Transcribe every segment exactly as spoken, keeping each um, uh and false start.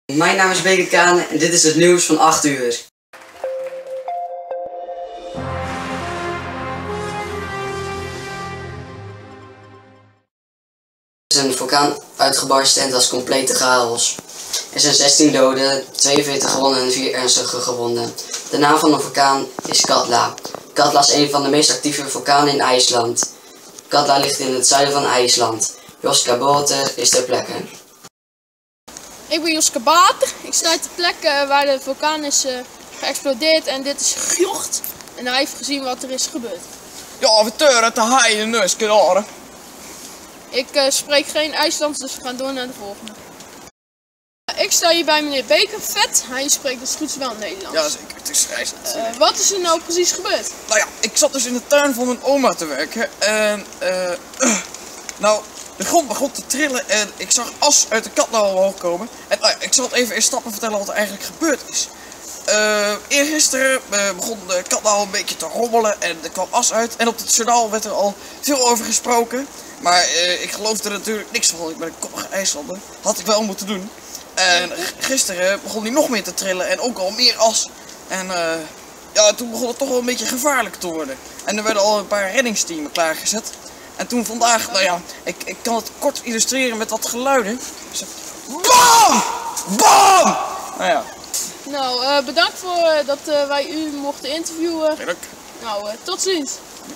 Mijn naam is Beke Kane en dit is het nieuws van acht uur. Er is een vulkaan uitgebarsten en dat is complete chaos. Er zijn zestien doden, tweeënveertig gewonden en vier ernstige gewonden. De naam van de vulkaan is Katla. Katla is een van de meest actieve vulkanen in IJsland. Katla ligt in het zuiden van IJsland. Joska Bote is ter plekke. Ik ben Joska Bater. Ik sta ter plekke waar de vulkaan is uh, geëxplodeerd en dit is Gjocht. En hij heeft gezien wat er is gebeurd. Ja, we teuren te haaien neus kunnen. Ik uh, spreek geen IJslands, dus we gaan door naar de volgende. Ik sta hier bij meneer Bekervet. Hij spreekt dus goed wel Nederlands. Ja, zeker. Het is IJsland. Uh, wat is er nou precies gebeurd? Nou ja, ik zat dus in de tuin van mijn oma te werken. En, eh, uh, nou, de grond begon te trillen en ik zag as uit de Katla omhoog komen. En nou ja, ik zal het even in stappen vertellen wat er eigenlijk gebeurd is. Uh, eergisteren uh, begon de Katla al een beetje te rommelen en er kwam as uit. En op het journaal werd er al veel over gesproken. Maar uh, ik geloofde er natuurlijk niks van, ik ben een koppige IJslander. Had ik wel moeten doen. En gisteren begon hij nog meer te trillen en ook al meer as. En uh, ja, toen begon het toch wel een beetje gevaarlijk te worden. En er werden al een paar reddingsteams klaargezet. En toen vandaag, nou ja, ik, ik kan het kort illustreren met wat geluiden. BAM! BAM! Nou ja. Nou, uh, bedankt voor uh, dat uh, wij u mochten interviewen. Leuk. Nou, uh, tot ziens.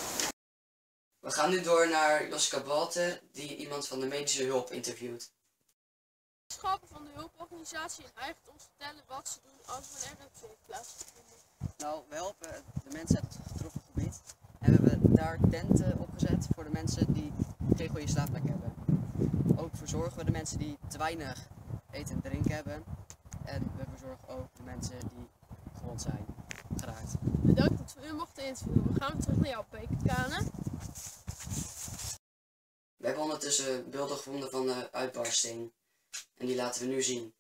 We gaan nu door naar Joska Bote, die iemand van de medische hulp interviewt. Schappen van de hulporganisatie en eigenlijk ons vertellen wat ze doen als er een R V plaatsvindt. Nou, we helpen de mensen uit het getroffen gebied en we hebben daar tenten opgezet voor de mensen die geen goede slaapplek hebben. Ook verzorgen we de mensen die te weinig eten en drinken hebben en we verzorgen ook de mensen die gewond zijn geraakt. Bedankt dat we u mochten interviewen. We gaan weer terug naar jou, Beke Kane. We hebben ondertussen beelden gevonden van de uitbarsting. En die laten we nu zien.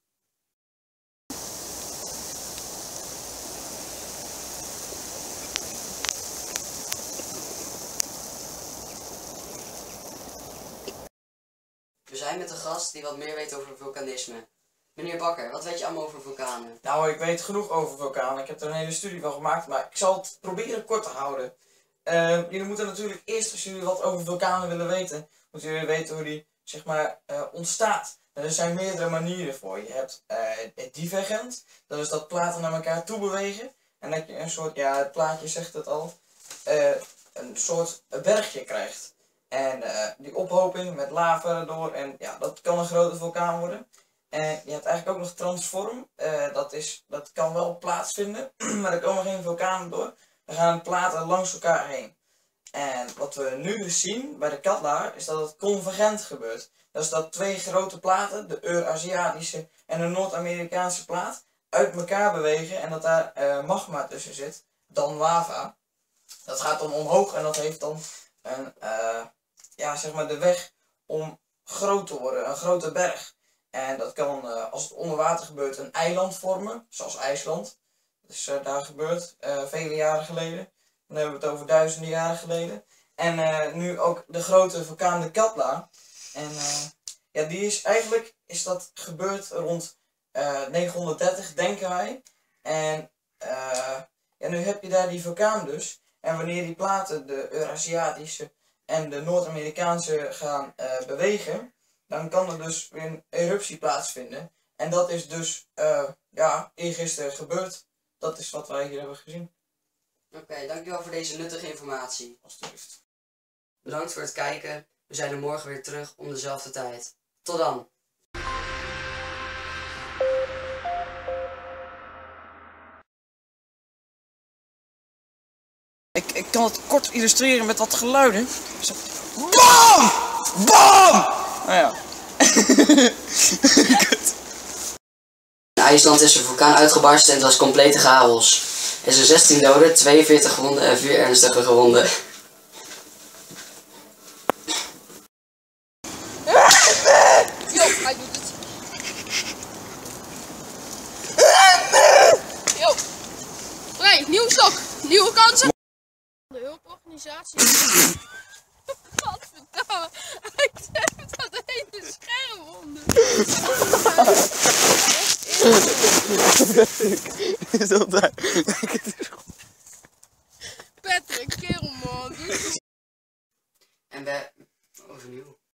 We zijn met een gast die wat meer weet over vulkanisme. Meneer Bakker, wat weet je allemaal over vulkanen? Nou, ik weet genoeg over vulkanen. Ik heb er een hele studie van gemaakt, maar ik zal het proberen kort te houden. Uh, jullie moeten natuurlijk eerst, als jullie wat over vulkanen willen weten, moeten jullie weten hoe die, zeg maar, uh, ontstaat. Er zijn meerdere manieren voor. Je hebt uh, divergent, dat is dat platen naar elkaar toe bewegen. En dat je een soort, ja, het plaatje zegt het al, uh, een soort bergje krijgt. En uh, die ophoping met lava erdoor, en ja, dat kan een grote vulkaan worden. En je hebt eigenlijk ook nog transform, uh, dat, is, dat kan wel plaatsvinden, maar er komen geen vulkanen door. Er gaan platen langs elkaar heen. En wat we nu zien bij de Katla is dat het convergent gebeurt. Dat is dat twee grote platen, de Eurasiatische en de Noord-Amerikaanse plaat, uit elkaar bewegen en dat daar uh, magma tussen zit, dan lava. Dat gaat dan omhoog en dat heeft dan een, uh, ja, zeg maar de weg om groot te worden, een grote berg. En dat kan, uh, als het onder water gebeurt, een eiland vormen, zoals IJsland. Dat is uh, daar gebeurd, uh, vele jaren geleden. Dan hebben we het over duizenden jaren geleden. En uh, nu ook de grote vulkaan de Katla. En uh, ja, die is eigenlijk, is dat gebeurd rond uh, negenhonderddertig, denken wij. En uh, ja, nu heb je daar die vulkaan dus. En wanneer die platen, de Eurasiatische en de Noord-Amerikaanse, gaan uh, bewegen, dan kan er dus weer een eruptie plaatsvinden. En dat is dus, uh, ja, eergisteren gebeurd. Dat is wat wij hier hebben gezien. Oké, okay, dankjewel voor deze nuttige informatie. Alsjeblieft. Bedankt voor het kijken. We zijn er morgen weer terug om dezelfde tijd. Tot dan! Ik, ik kan het kort illustreren met wat geluiden. BAM! BAM! Nou ja. In IJsland is een vulkaan uitgebarsten en het was complete chaos. Er zijn zestien doden, tweeënveertig gewonden en vier ernstige gewonden. Yo, hij doet het. Yo. Oké, okay, nieuwe stok. Nieuwe kansen. De hulporganisatie. Godverdomme. Hij heeft dat hele scherm onder. Is dat daar? Patrick, kerel man. En we... Overnieuw.